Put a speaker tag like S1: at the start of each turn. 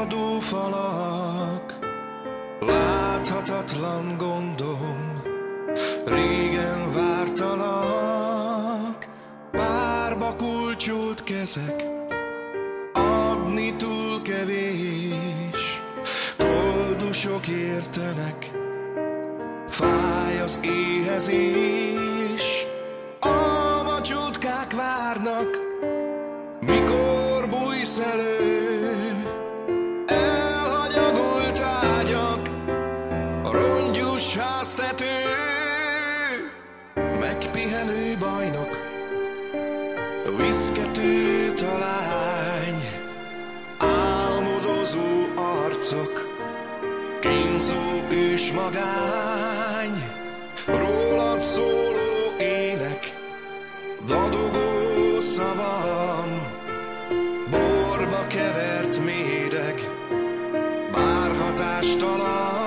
S1: Elmaradó falak, láthatatlan gondom, régen vártalak, párba kulcsolt kezek, adni túl kevés, koldusok értenek, fáj az éhezés, almacsotkák várnak, mikor bújsz elő, elhanyagolt ágyak, rongyos háztető, megpihenő bajnok, viszkető talány, álmodozó arcok, kínzó ős magány, rólad szóló ének, dadogó szavam, borba kevert méreg, bár hatástalan.